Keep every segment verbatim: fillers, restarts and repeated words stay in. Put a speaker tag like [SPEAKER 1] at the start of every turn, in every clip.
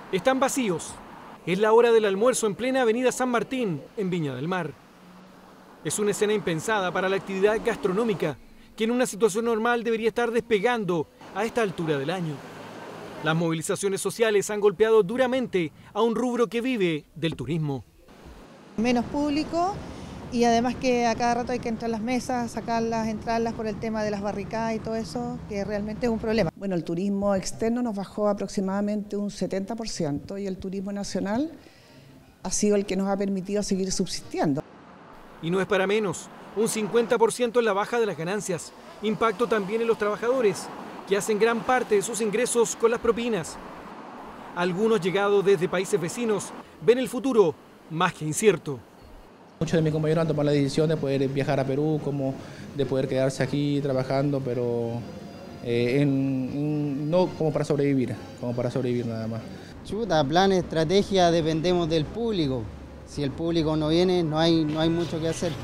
[SPEAKER 1] Están vacíos. Es la hora del almuerzo en plena avenida San Martín, en Viña del Mar. Es una escena impensada para la actividad gastronómica, que en una situación normal debería estar despegando a esta altura del año. Las movilizaciones sociales han golpeado duramente a un rubro que vive del turismo.
[SPEAKER 2] Menos público y además que a cada rato hay que entrar a las mesas, sacarlas, entrarlas por el tema de las barricadas y todo eso, que realmente es un problema.
[SPEAKER 3] Bueno, el turismo externo nos bajó aproximadamente un setenta por ciento y el turismo nacional ha sido el que nos ha permitido seguir subsistiendo.
[SPEAKER 1] Y no es para menos, un cincuenta por ciento en la baja de las ganancias. Impacto también en los trabajadores, que hacen gran parte de sus ingresos con las propinas. Algunos llegados desde países vecinos ven el futuro más que incierto.
[SPEAKER 4] Muchos de mis compañeros han tomado la decisión de poder viajar a Perú, como de poder quedarse aquí trabajando, pero eh, en, en, no como para sobrevivir, como para sobrevivir nada más.
[SPEAKER 5] Chuta, plan, estrategia, dependemos del público. Si el público no viene, no hay, no hay mucho que hacer.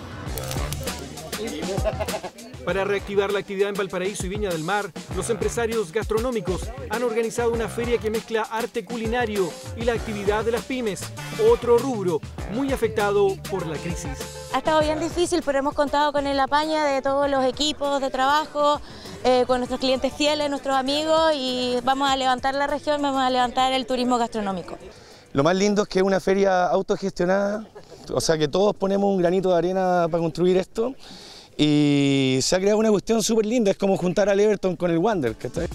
[SPEAKER 1] Para reactivar la actividad en Valparaíso y Viña del Mar, los empresarios gastronómicos han organizado una feria que mezcla arte culinario y la actividad de las pymes, otro rubro muy afectado por la crisis.
[SPEAKER 6] Ha estado bien difícil, pero hemos contado con el apaño de todos los equipos de trabajo, eh, con nuestros clientes fieles, nuestros amigos, y vamos a levantar la región, vamos a levantar el turismo gastronómico.
[SPEAKER 7] Lo más lindo es que es una feria autogestionada, o sea que todos ponemos un granito de arena para construir esto. Y se ha creado una cuestión súper linda, es como juntar al Everton con el Wander, ¿cachai?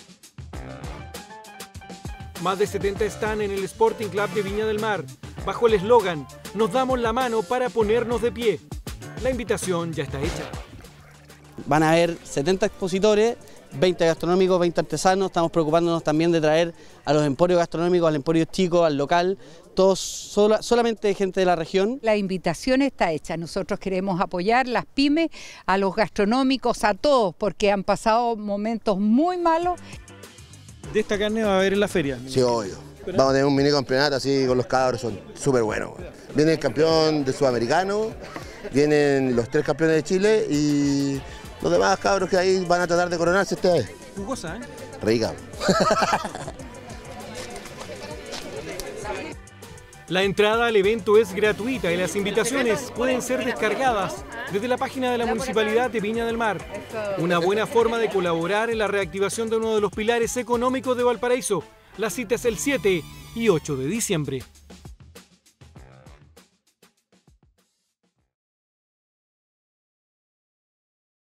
[SPEAKER 1] Más de setenta están en el Sporting Club de Viña del Mar, bajo el eslogan "Nos damos la mano para ponernos de pie". La invitación ya está hecha.
[SPEAKER 5] Van a haber setenta expositores, veinte gastronómicos, veinte artesanos. Estamos preocupándonos también de traer a los emporios gastronómicos, al emporio chico, al local, todos sola, solamente gente de la región.
[SPEAKER 8] La invitación está hecha. Nosotros queremos apoyar las pymes, a los gastronómicos, a todos, porque han pasado momentos muy malos.
[SPEAKER 1] ¿De esta carne va a haber en la feria?
[SPEAKER 9] Sí, obvio. Vamos a tener un mini campeonato así con los cabros, son súper buenos. Viene el campeón de sudamericano, vienen los tres campeones de Chile y los demás cabros que ahí van a tratar de coronarse esta vez.
[SPEAKER 1] Jugosa, ¿eh?
[SPEAKER 9] Rica.
[SPEAKER 1] La entrada al evento es gratuita y las invitaciones pueden ser descargadas desde la página de la Municipalidad de Viña del Mar. Una buena forma de colaborar en la reactivación de uno de los pilares económicos de Valparaíso. La cita es el siete y ocho de diciembre.